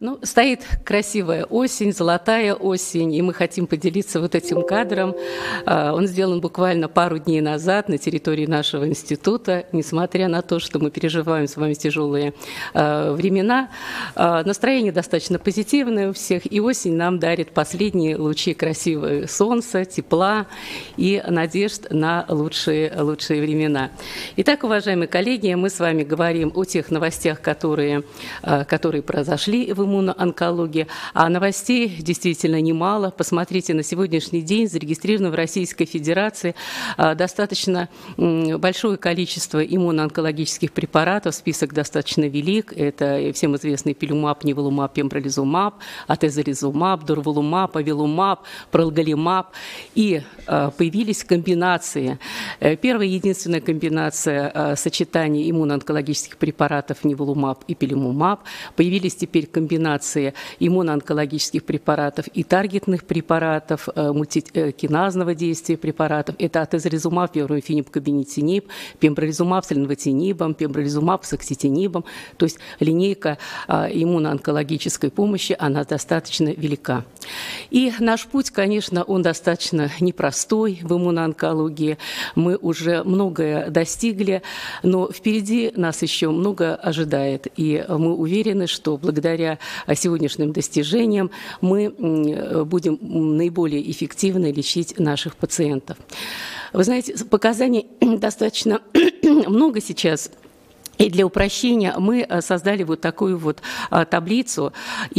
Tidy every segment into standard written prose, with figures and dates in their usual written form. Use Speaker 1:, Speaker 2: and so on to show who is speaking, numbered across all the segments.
Speaker 1: Ну, стоит красивая осень, золотая осень, и мы хотим поделиться вот этим кадром. Он сделан буквально пару дней назад на территории нашего института. Несмотря на то, что мы переживаем с вами тяжелые времена, настроение достаточно позитивное у всех, и осень нам дарит последние лучи красивого солнца, тепла и надежд на лучшие времена. Итак, уважаемые коллеги, мы с вами говорим о тех новостях, которые произошли в иммуноонкологии, а новостей действительно немало. Посмотрите, на сегодняшний день зарегистрировано в Российской Федерации достаточно большое количество иммуноонкологических препаратов, список достаточно велик. Это всем известный пилюмаб, ниволумаб, пембролизумаб, атезолизумаб, дурвалумаб, авилумаб, пролголимаб. И появились комбинации. Первая и единственная комбинация сочетания иммуноонкологических препаратов ниволумаб и пилюмаб. Появились теперь комбинации иммуноонкологических препаратов и таргетных препаратов, мультикиназного действия препаратов. Это атезолизумаб, пембромифениб, кабинетиниб, пембролизумаб с ленвотинибом, пембролизумаб с окситинибом. То есть линейка иммуноонкологической помощи, она достаточно велика. И наш путь, конечно, он достаточно непростой в иммуноонкологии. Мы уже многое достигли, но впереди нас еще много ожидает. И мы уверены, что благодаря сегодняшним достижениям мы будем наиболее эффективно лечить наших пациентов. Вы знаете, показаний достаточно много сейчас. И для упрощения мы создали вот такую вот таблицу,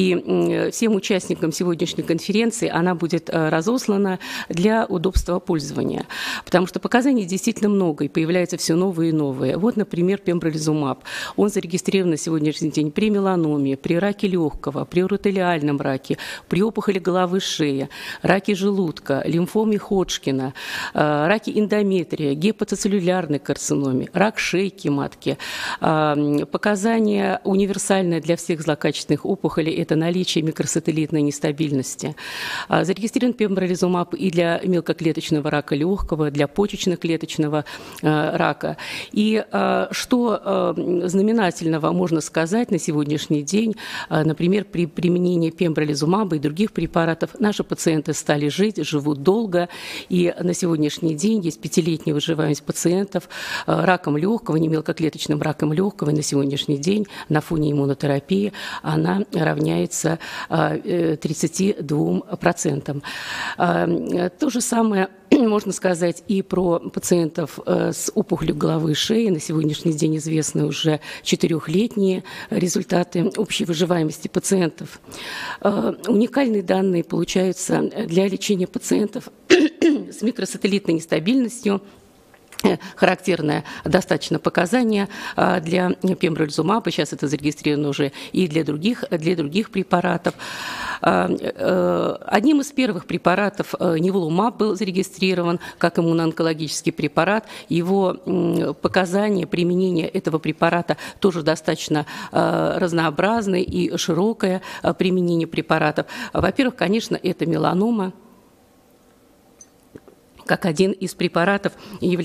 Speaker 1: и всем участникам сегодняшней конференции она будет разослана для удобства пользования, потому что показаний действительно много, и появляются все новые и новые. Вот, например, пембролизумаб. Он зарегистрирован на сегодняшний день при меланоме, при раке легкого, при уротелиальном раке, при опухоли головы шеи, раке желудка, лимфоме Ходжкина, раке эндометрия, гепатоцеллюлярной карциноме, рак шейки матки. Показание универсальное для всех злокачественных опухолей – это наличие микросателлитной нестабильности. Зарегистрирован пембролизумаб и для мелкоклеточного рака легкого, для почечно-клеточного рака. И что знаменательного можно сказать на сегодняшний день, например, при применении пембролизумаба и других препаратов наши пациенты стали жить, живут долго, и на сегодняшний день есть 5-летняя выживаемость пациентов раком легкого, не мелкоклеточным раком легкого, и на сегодняшний день на фоне иммунотерапии она равняется 32%. То же самое можно сказать и про пациентов с опухолью головы и шеи. На сегодняшний день известны уже 4-летние результаты общей выживаемости пациентов. Уникальные данные получаются для лечения пациентов с микросателлитной нестабильностью. Характерное достаточно показание для пембролизумаба, сейчас это зарегистрировано уже и для других препаратов. Одним из первых препаратов ниволумаб был зарегистрирован как иммуноонкологический препарат. Его показания применения этого препарата тоже достаточно разнообразны и широкое применение препаратов. Во-первых, конечно, это меланома, как один из препаратов,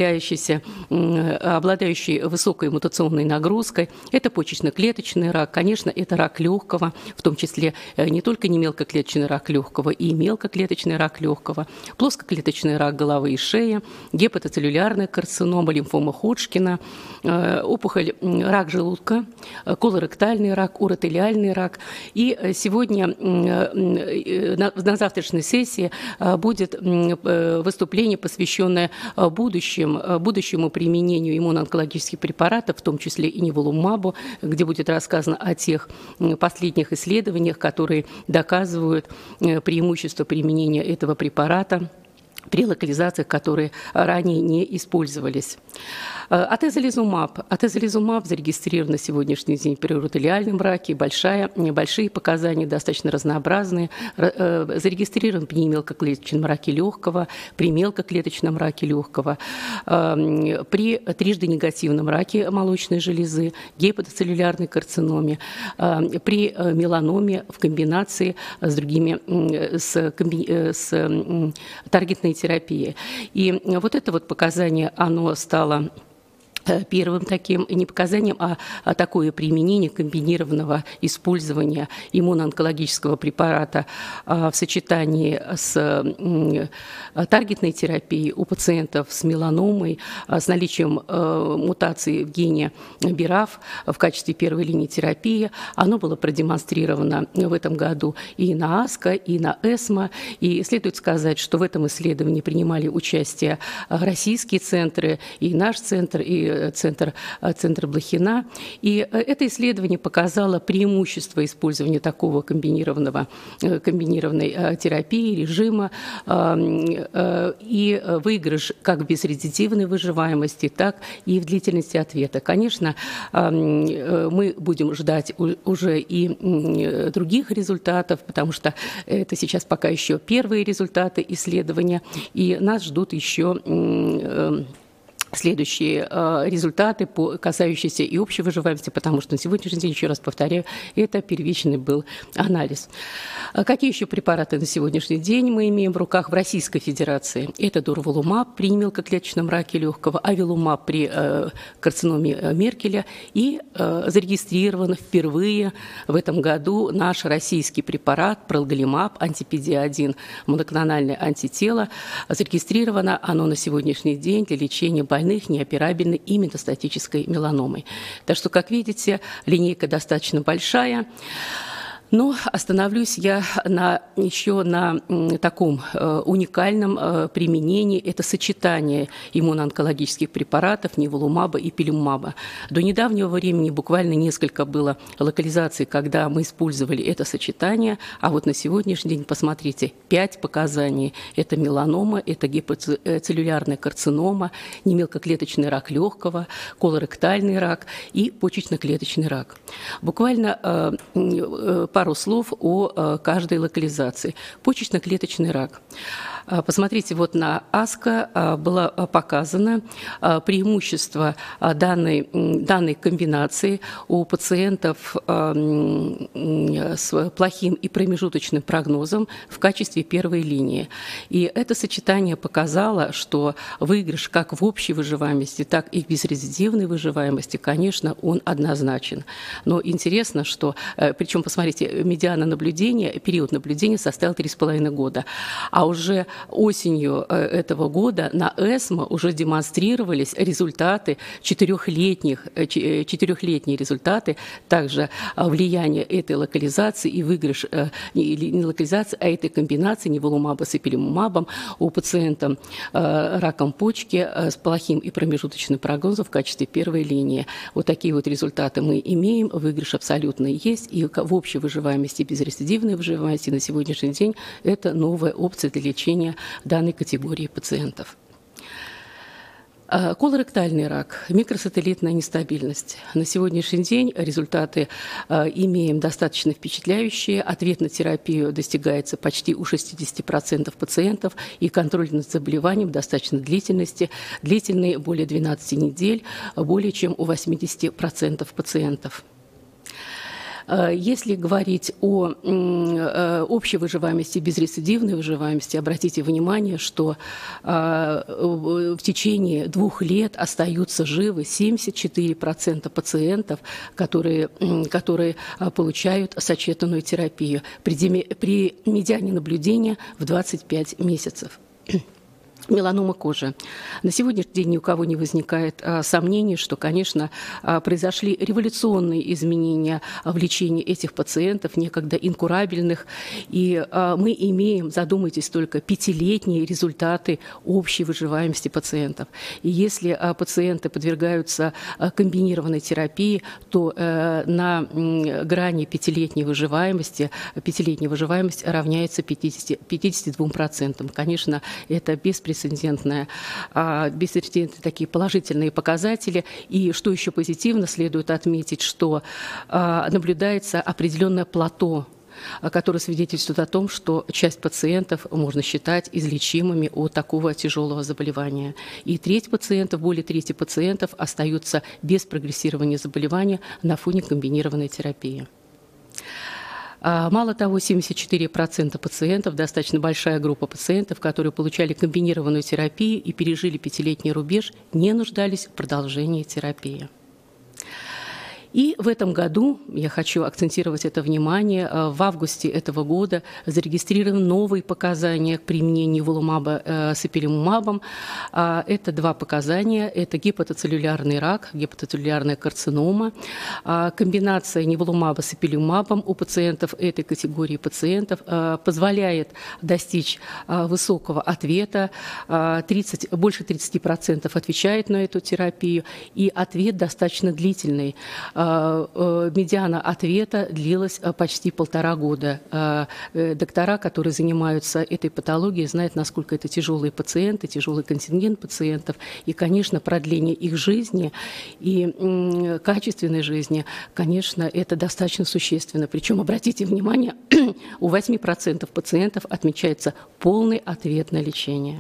Speaker 1: обладающий высокой мутационной нагрузкой. Это почечно-клеточный рак, конечно, это рак легкого, в том числе не только не мелкоклеточный рак легкого, и мелкоклеточный рак легкого, плоскоклеточный рак головы и шеи, гепатоцеллюлярная карцинома, лимфома Ходжкина, опухоль, рак желудка, колоректальный рак, уротелиальный рак. И сегодня на завтрашней сессии будет выступление, посвященное будущему применению иммуноонкологических препаратов, в том числе и ниволумабу, где будет рассказано о тех последних исследованиях, которые доказывают преимущество применения этого препарата при локализациях, которые ранее не использовались. Атезолизумаб зарегистрирован на сегодняшний день при уротелиальном раке, большие показания, достаточно разнообразные. Зарегистрирован при мелкоклеточном раке легкого, при мелкоклеточном раке легкого, при трижды негативном раке молочной железы, гепатоцеллюлярной карциноме, при меланоме в комбинации с таргетной терапией. И вот это вот показание, оно стало первым таким не показанием, а такое применение комбинированного использования иммуноонкологического препарата в сочетании с таргетной терапией у пациентов с меланомой, с наличием мутации в гене BRAF в качестве первой линии терапии. Оно было продемонстрировано в этом году и на АСКО, и на ESMO. И следует сказать, что в этом исследовании принимали участие российские центры, и наш центр, и центр Блохина. И это исследование показало преимущество использования такого комбинированной терапии, режима и выигрыш как в безрецидивной выживаемости, так и в длительности ответа. Конечно, мы будем ждать уже и других результатов, потому что это сейчас пока еще первые результаты исследования, и нас ждут еще следующие результаты, касающиеся и общей выживаемости, потому что на сегодняшний день, еще раз повторяю, это первичный был анализ. Какие еще препараты на сегодняшний день мы имеем в руках в Российской Федерации? Это дурвалумаб при мелкоклеточном раке легкого, авилумаб при карциноме Меркеля и зарегистрирован впервые в этом году наш российский препарат пролголимаб, анти-PD-1, моноклональное антитело. Зарегистрировано оно на сегодняшний день для лечения больных неоперабельной и метастатической меланомой. Так что, как видите, линейка достаточно большая. Но остановлюсь я еще на таком уникальном применении. Это сочетание иммуноонкологических препаратов ниволумаба и пилимумаба. До недавнего времени буквально несколько было локализаций, когда мы использовали это сочетание. А вот на сегодняшний день, посмотрите, 5 показаний. Это меланома, это гепатоцеллюлярная карцинома, немелкоклеточный рак легкого, колоректальный рак и почечно-клеточный рак. Буквально пару слов о каждой локализации. Почечно-клеточный рак. Посмотрите, вот на АСКО было показано преимущество данной комбинации у пациентов с плохим и промежуточным прогнозом в качестве первой линии. И это сочетание показало, что выигрыш как в общей выживаемости, так и в безрецидивной выживаемости, конечно, он однозначен. Но интересно, что, причем, посмотрите, медиана наблюдения, период наблюдения составил 3,5 года, а уже осенью этого года на ESMO уже демонстрировались результаты четырехлетние результаты, также влияние этой локализации и выигрыш не локализации, а этой комбинации ниволумаба с ипилимумабом у пациентов раком почки с плохим и промежуточным прогнозом в качестве первой линии. Вот такие вот результаты мы имеем, выигрыш абсолютно есть, и в общей выживаемости, безрецидивной выживаемости на сегодняшний день это новая опция для лечения данной категории пациентов. Колоректальный рак, микросателлитная нестабильность. На сегодняшний день результаты имеем достаточно впечатляющие. Ответ на терапию достигается почти у 60% пациентов, и контроль над заболеванием достаточно длительный, более 12 недель, более чем у 80% пациентов. Если говорить о общей выживаемости, безрецидивной выживаемости, обратите внимание, что в течение 2 лет остаются живы 74% пациентов, которые получают сочетанную терапию при медиане наблюдения в 25 месяцев. Меланома кожи. На сегодняшний день ни у кого не возникает сомнений, что, конечно, произошли революционные изменения в лечении этих пациентов, некогда инкурабельных. И мы имеем, задумайтесь только, 5-летние результаты общей выживаемости пациентов. И если пациенты подвергаются комбинированной терапии, то на грани 5-летней выживаемость равняется 52%. Конечно, это беспрецедентные такие положительные показатели. И что еще позитивно, следует отметить, что наблюдается определенное плато, которое свидетельствует о том, что часть пациентов можно считать излечимыми от такого тяжелого заболевания. И более трети пациентов остаются без прогрессирования заболевания на фоне комбинированной терапии. Мало того, 74% пациентов, достаточно большая группа пациентов, которые получали комбинированную терапию и пережили 5-летний рубеж, не нуждались в продолжении терапии. И в этом году, я хочу акцентировать это внимание, в августе этого года зарегистрированы новые показания к применению ниволумаба с ипилимумабом. Это два показания. Это гепатоцеллюлярный рак, гепатоцеллюлярная карцинома. Комбинация ниволумаба с ипилимумабом у пациентов этой категории пациентов позволяет достичь высокого ответа. Больше 30% отвечает на эту терапию, и ответ достаточно длительный. Медиана ответа длилась почти 1,5 года. Доктора, которые занимаются этой патологией, знают, насколько это тяжелые пациенты, тяжелый контингент пациентов. И, конечно, продление их жизни и качественной жизни, конечно, это достаточно существенно. Причем, обратите внимание, у 8% пациентов отмечается полный ответ на лечение.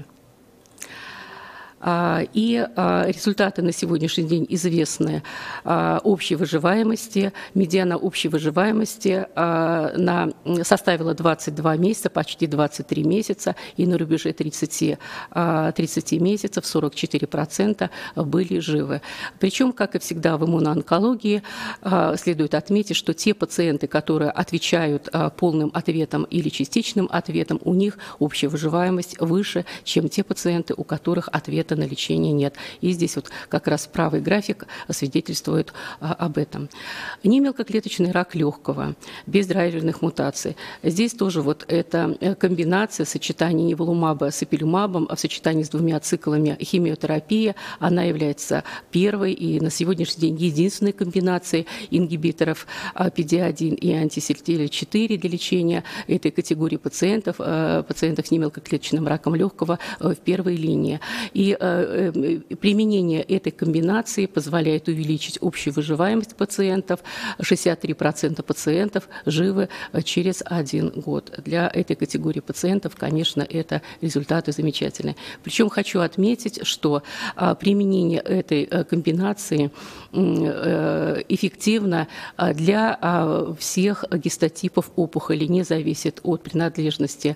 Speaker 1: И результаты на сегодняшний день известны общей выживаемости. Медиана общей выживаемости составила 22 месяца, почти 23 месяца, и на рубеже 30 месяцев 44% были живы. Причем, как и всегда в иммуноонкологии, следует отметить, что те пациенты, которые отвечают полным ответом или частичным ответом, у них общая выживаемость выше, чем те пациенты, у которых ответа на лечение нет. И здесь вот как раз правый график свидетельствует об этом. Немелкоклеточный рак легкого, без драйверных мутаций. Здесь тоже вот эта комбинация, сочетание ниволумаба с ипилимумабом, в сочетании с 2 циклами химиотерапии, она является первой и на сегодняшний день единственной комбинацией ингибиторов PD-1 и антисельтиля-4 для лечения этой категории пациентов, пациентов с немелкоклеточным раком легкого в первой линии. И применение этой комбинации позволяет увеличить общую выживаемость пациентов. 63% пациентов живы через 1 год. Для этой категории пациентов, конечно, это результаты замечательные. Причем хочу отметить, что применение этой комбинации эффективно для всех гистотипов опухоли, не зависит от принадлежности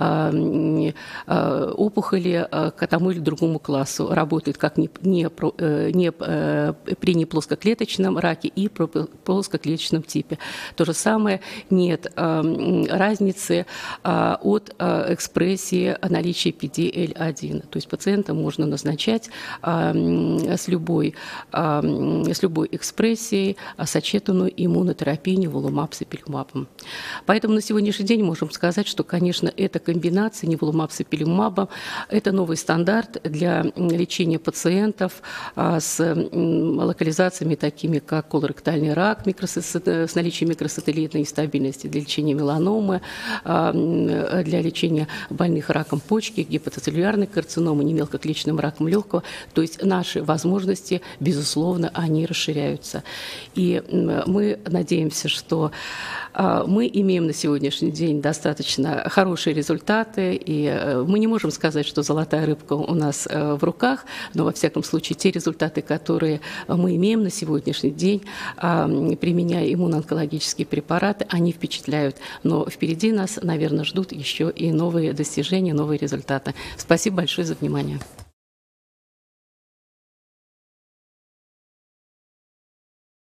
Speaker 1: опухоли к тому или другому классу. Работает как при неплоскоклеточном раке и при плоскоклеточном типе. То же самое, нет разницы от экспрессии наличия PD-L1. То есть пациента можно назначать с любой экспрессией сочетанную иммунотерапию ниволумаб с ипилимумабом. Поэтому на сегодняшний день можем сказать, что, конечно, эта комбинация ниволумаб с ипилимумабом – это новый стандарт для лечения пациентов с локализациями, такими как колоректальный рак с наличием микросателлитной нестабильности, для лечения меланомы, для лечения больных раком почки, гепатоцеллюлярной карциномы, немелкоклеточным раком легкого. То есть наши возможности, безусловно, они расширяются. И мы надеемся, что мы имеем на сегодняшний день достаточно хорошие результаты, и мы не можем сказать, что золотая рыбка у нас в руках, но, во всяком случае, те результаты, которые мы имеем на сегодняшний день, применяя иммуноонкологические препараты, они впечатляют. Но впереди нас, наверное, ждут еще и новые достижения, новые результаты. Спасибо большое за внимание.